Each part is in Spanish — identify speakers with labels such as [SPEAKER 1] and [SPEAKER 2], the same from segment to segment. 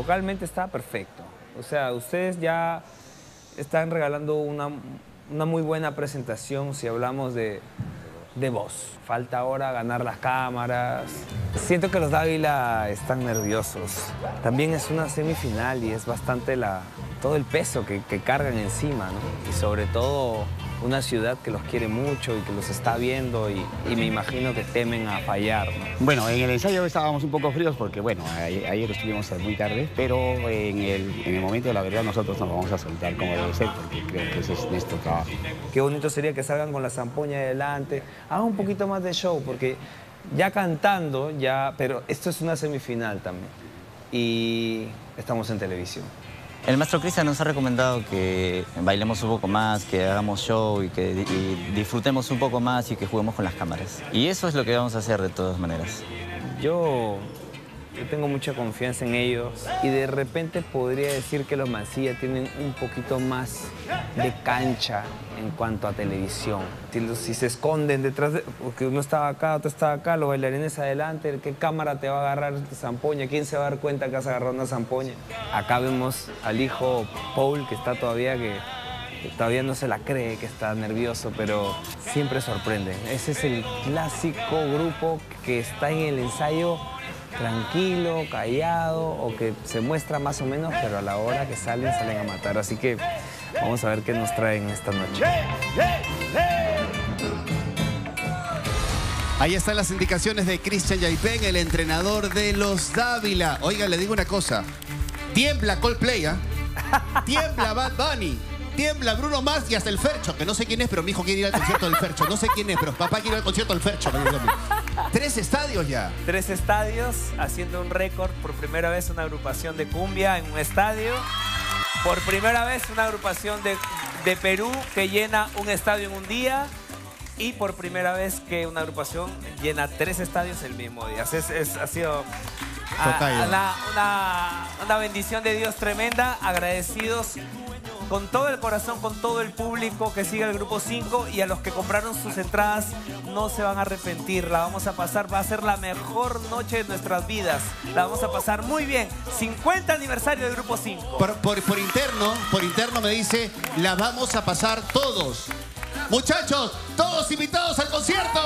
[SPEAKER 1] vocalmente está perfecto. O sea, ustedes ya están regalando una muy buena presentación si hablamos de voz. Falta ahora ganar las cámaras. Siento que los Dávila están nerviosos. También es una semifinal y es bastante todo el peso que cargan encima, ¿no? Y sobre todo una ciudad que los quiere mucho y que los está viendo y me imagino que temen a fallar, ¿no?
[SPEAKER 2] Bueno, en el ensayo estábamos un poco fríos porque, bueno, ayer estuvimos muy tarde, pero en el momento de la verdad nosotros nos vamos a soltar como debe ser porque creo que ese es nuestro trabajo.
[SPEAKER 1] Qué bonito sería que salgan con la zampoña adelante, hagan un poquito más de show porque ya cantando, pero esto es una semifinal también y estamos en televisión.
[SPEAKER 3] El maestro Cristian nos ha recomendado que bailemos un poco más, que hagamos show y que disfrutemos un poco más y que juguemos con las cámaras. Y eso es lo que vamos a hacer de todas maneras.
[SPEAKER 1] Yo tengo mucha confianza en ellos y de repente podría decir que los Mancilla tienen un poquito más de cancha en cuanto a televisión. Si se esconden detrás porque uno estaba acá, otro estaba acá, los bailarines adelante, ¿qué cámara te va a agarrar esta zampoña? ¿Quién se va a dar cuenta que has agarrado una zampoña? Acá vemos al hijo Paul que está que todavía no se la cree, que está nervioso, pero siempre sorprende. Ese es el clásico grupo que está en el ensayo tranquilo, callado o que se muestra más o menos, pero a la hora que salen a matar. Así que vamos a ver qué nos traen esta noche.
[SPEAKER 4] Ahí están las indicaciones de Cristian Yaipen, el entrenador de los Dávila. Oiga, le digo una cosa. Tiembla Coldplay, ¿eh? Tiembla Bad Bunny. Tiembla Bruno Mars y hasta el Fercho, que no sé quién es, pero mi hijo quiere ir al concierto del Fercho. No sé quién es, pero papá quiere ir al concierto del Fercho. 3 estadios ya.
[SPEAKER 5] 3 estadios, haciendo un récord. Por primera vez una agrupación de cumbia en un estadio. Por primera vez una agrupación de Perú que llena un estadio en un día. Y por primera vez que una agrupación llena 3 estadios el mismo día. Ha sido una bendición de Dios tremenda. Agradecidos con todo el corazón, con todo el público que sigue el Grupo 5 y a los que compraron sus entradas no se van a arrepentir. La vamos a pasar, va a ser la mejor noche de nuestras vidas. La vamos a pasar muy bien. 50 aniversario del Grupo 5.
[SPEAKER 4] Por interno me dice, la vamos a pasar todos. Muchachos, todos invitados al concierto.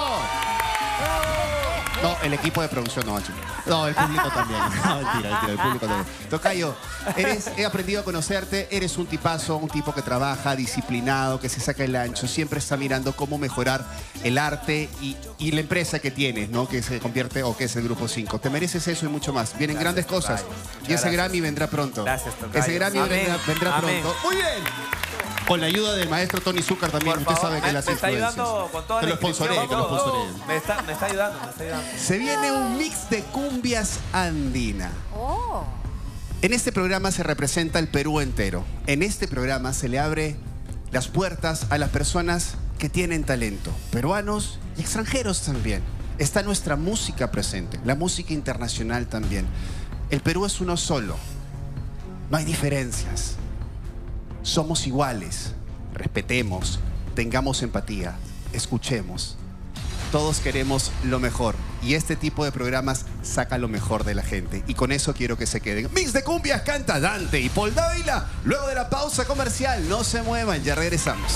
[SPEAKER 4] No, el equipo de producción no, chico. No, el público también. No, mentira, el público también. Tocayo, he aprendido a conocerte, eres un tipazo, un tipo que trabaja, disciplinado, que se saca el ancho, siempre está mirando cómo mejorar el arte y la empresa que tienes, ¿no? Que se convierte, o que es el Grupo 5. Te mereces eso y mucho más. Vienen grandes cosas. Y ese Grammy vendrá pronto.
[SPEAKER 5] Gracias, Tocayo.
[SPEAKER 4] Ese Grammy vendrá pronto. Muy bien. Con la ayuda del maestro Tony Zúcar también, usted sabe que las
[SPEAKER 5] me está ayudando con toda la
[SPEAKER 4] inscripción. Que lo sponsoree.
[SPEAKER 5] Me está ayudando.
[SPEAKER 4] Se viene un mix de cumbias andina.
[SPEAKER 6] Oh.
[SPEAKER 4] En este programa se representa el Perú entero. En este programa se le abre las puertas a las personas que tienen talento, peruanos y extranjeros también. Está nuestra música presente, la música internacional también. El Perú es uno solo. No hay diferencias. Somos iguales, respetemos, tengamos empatía, escuchemos. Todos queremos lo mejor y este tipo de programas saca lo mejor de la gente. Y con eso quiero que se queden. Mix de cumbias canta Dante y Paul Dávila. Luego de la pausa comercial, no se muevan, ya regresamos.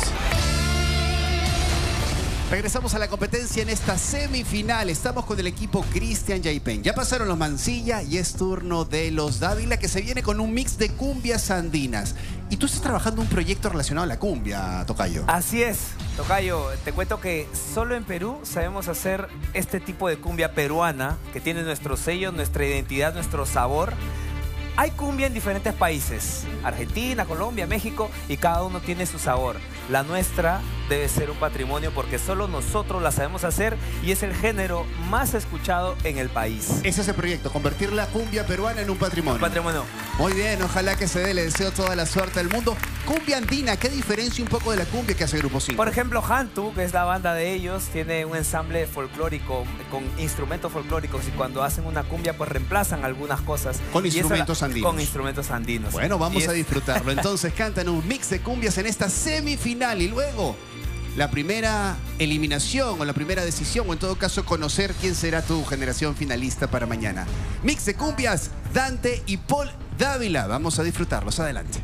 [SPEAKER 4] Regresamos a la competencia en esta semifinal. Estamos con el equipo Cristian Yaipen. Ya pasaron los Mancilla y es turno de los Dávila, que se viene con un mix de cumbias andinas. Y tú estás trabajando un proyecto relacionado a la cumbia, Tocayo.
[SPEAKER 5] Así es, Tocayo. Te cuento que solo en Perú sabemos hacer este tipo de cumbia peruana que tiene nuestro sello, nuestra identidad, nuestro sabor. Hay cumbia en diferentes países, Argentina, Colombia, México, y cada uno tiene su sabor. La nuestra debe ser un patrimonio porque solo nosotros la sabemos hacer y es el género más escuchado en el país.
[SPEAKER 4] Ese es el proyecto, convertir la cumbia peruana en un patrimonio.
[SPEAKER 5] Un patrimonio.
[SPEAKER 4] Muy bien, ojalá que se dé, le deseo toda la suerte del mundo. Cumbia andina, ¿qué diferencia un poco de la cumbia que hace Grupo 5?
[SPEAKER 5] Por ejemplo, Hantu, que es la banda de ellos, tiene un ensamble folclórico con instrumentos folclóricos y cuando hacen una cumbia pues reemplazan algunas cosas.
[SPEAKER 4] Con instrumentos andinos.
[SPEAKER 5] Con instrumentos andinos.
[SPEAKER 4] Bueno, vamos a disfrutarlo. Entonces cantan un mix de cumbias en esta semifinal y luego la primera eliminación o la primera decisión o en todo caso conocer quién será tu generación finalista para mañana. Mix de cumbias, Dante y Paul Dávila. Vamos a disfrutarlos. Adelante.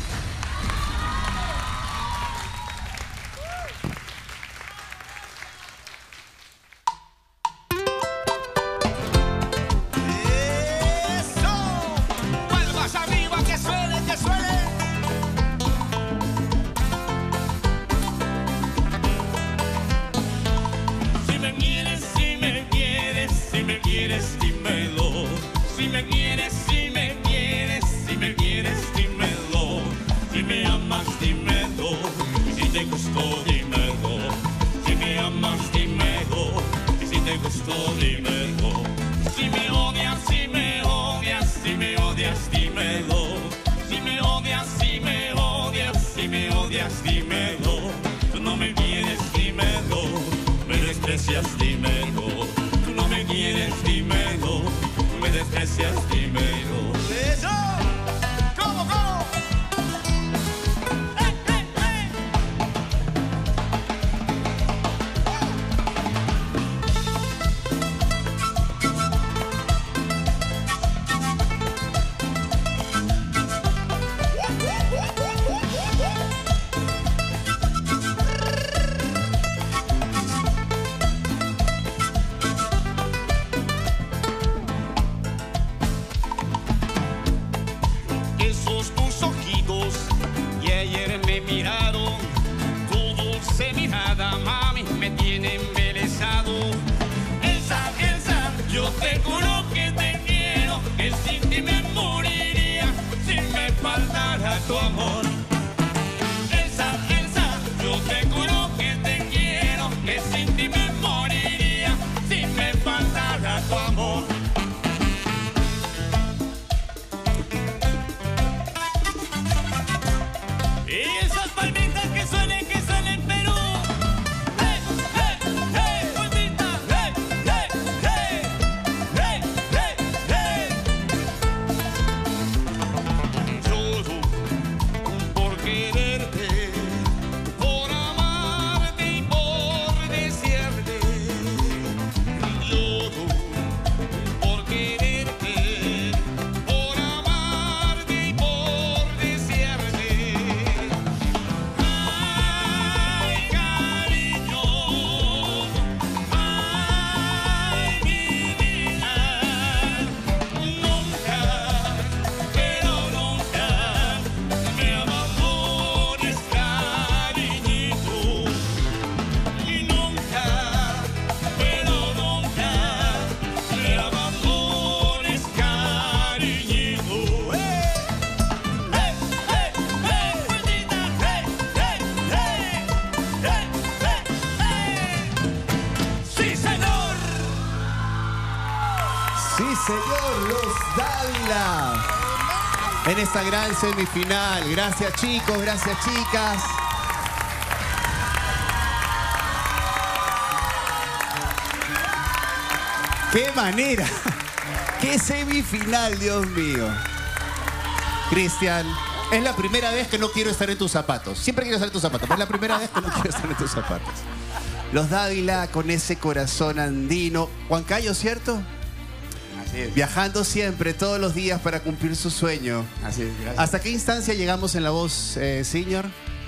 [SPEAKER 4] Señor, los Dávila en esta gran semifinal. Gracias, chicos, gracias, chicas. ¡Qué manera! ¡Qué semifinal, Dios mío! Cristian, es la primera vez que no quiero estar en tus zapatos. Siempre quiero estar en tus zapatos, pero es la primera vez que no quiero estar en tus zapatos. Los Dávila con ese corazón andino. Huancayo, ¿cierto? Viajando siempre, todos los días para cumplir su sueño.
[SPEAKER 2] Así es, gracias.
[SPEAKER 4] ¿Hasta qué instancia llegamos en La Voz, señor?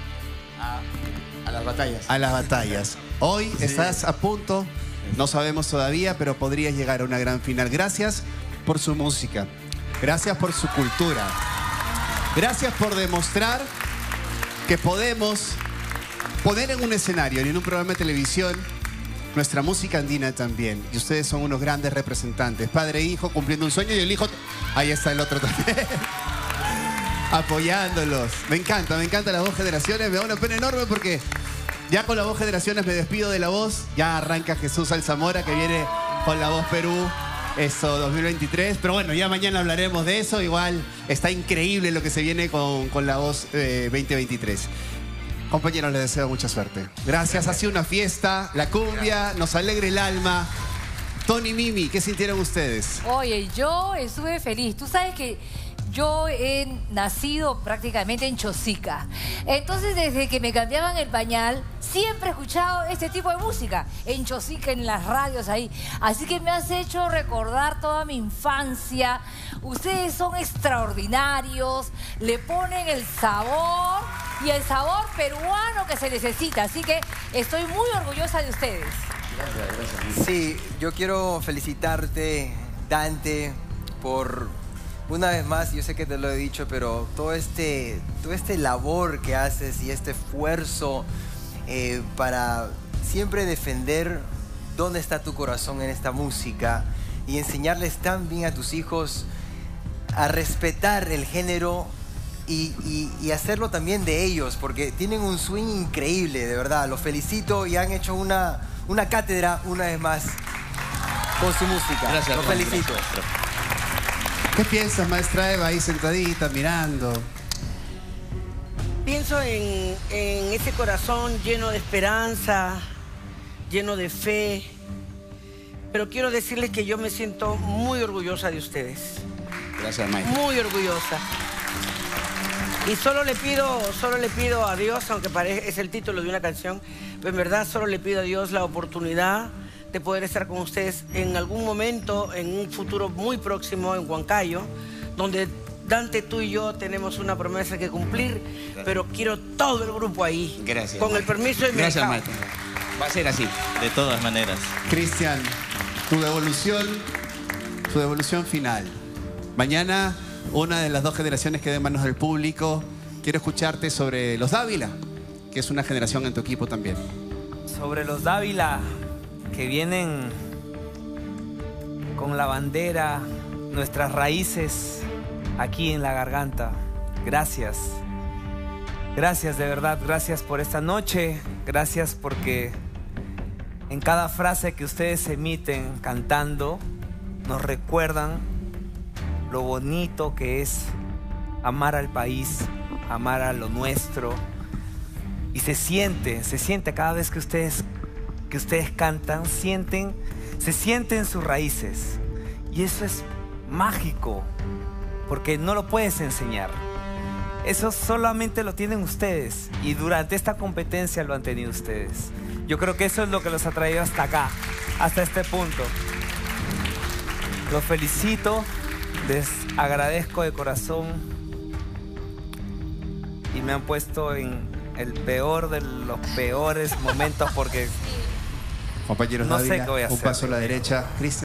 [SPEAKER 2] A las batallas.
[SPEAKER 4] A las batallas. Hoy
[SPEAKER 2] Sí.
[SPEAKER 4] estás a punto, no sabemos todavía, pero podrías llegar a una gran final. Gracias por su música, gracias por su cultura, gracias por demostrar que podemos poner en un escenario y en un programa de televisión nuestra música andina también. Y ustedes son unos grandes representantes. Padre e hijo cumpliendo un sueño y el hijo... Ahí está el otro también. Apoyándolos. Me encanta las dos generaciones. Me da una pena enorme porque ya con las dos generaciones me despido de La Voz. Ya arranca Jesús Alzamora que viene con La Voz Perú. Eso, 2023. Pero bueno, ya mañana hablaremos de eso. Igual está increíble lo que se viene con La Voz 2023. Compañeros, les deseo mucha suerte. Gracias, ha sido una fiesta. La cumbia nos alegra el alma. Tony, Mimi, ¿qué sintieron ustedes?
[SPEAKER 6] Oye, yo estuve feliz. Tú sabes que yo he nacido prácticamente en Chosica. Entonces, desde que me cambiaban el pañal, siempre he escuchado este tipo de música. En Chosica, en las radios ahí. Así que me has hecho recordar toda mi infancia. Ustedes son extraordinarios, le ponen el sabor y el sabor peruano que se necesita. Así que estoy muy orgullosa de ustedes.
[SPEAKER 7] Gracias. Sí, yo quiero felicitarte, Dante, por una vez más, yo sé que te lo he dicho, pero todo este labor que haces y este esfuerzo para siempre defender dónde está tu corazón en esta música y enseñarles tan bien a tus hijos a respetar el género y hacerlo también de ellos, porque tienen un swing increíble, de verdad. Los felicito y han hecho una cátedra una vez más con su música.
[SPEAKER 4] Gracias,
[SPEAKER 7] los felicito.
[SPEAKER 4] Gracias. ¿Qué piensas, maestra Eva, ahí sentadita, mirando?
[SPEAKER 8] Pienso en ese corazón lleno de esperanza, lleno de fe. Pero quiero decirles que yo me siento muy orgullosa de ustedes.
[SPEAKER 2] Gracias, maestra.
[SPEAKER 8] Muy orgullosa. Y solo le pido a Dios, aunque es el título de una canción, pero en verdad solo le pido a Dios la oportunidad de poder estar con ustedes en algún momento, en un futuro muy próximo en Huancayo, donde Dante, tú y yo tenemos una promesa que cumplir, pero quiero todo el grupo ahí.
[SPEAKER 2] Gracias.
[SPEAKER 8] Con el permiso de mi
[SPEAKER 2] Gracias, maestra. Va a ser así.
[SPEAKER 3] De todas maneras.
[SPEAKER 4] Cristian, tu devolución final. Mañana, una de las dos generaciones queda en manos del público. Quiero escucharte sobre los Dávila, que es una generación en tu equipo también.
[SPEAKER 5] Sobre los Dávila, que vienen con la bandera, nuestras raíces aquí en la garganta. Gracias. Gracias, de verdad. Gracias por esta noche. Gracias porque en cada frase que ustedes emiten cantando, nos recuerdan lo bonito que es amar al país, amar a lo nuestro. Y se siente cada vez que ustedes cantan, se sienten sus raíces. Y eso es mágico, porque no lo puedes enseñar. Eso solamente lo tienen ustedes, y durante esta competencia lo han tenido ustedes. Yo creo que eso es lo que los ha traído hasta acá, hasta este punto. Los felicito, les agradezco de corazón, y me han puesto en el peor de los peores momentos, porque
[SPEAKER 4] compañeros
[SPEAKER 5] no sé
[SPEAKER 4] Dávila,
[SPEAKER 5] qué voy a hacer.
[SPEAKER 4] un paso a la derecha. Cristian.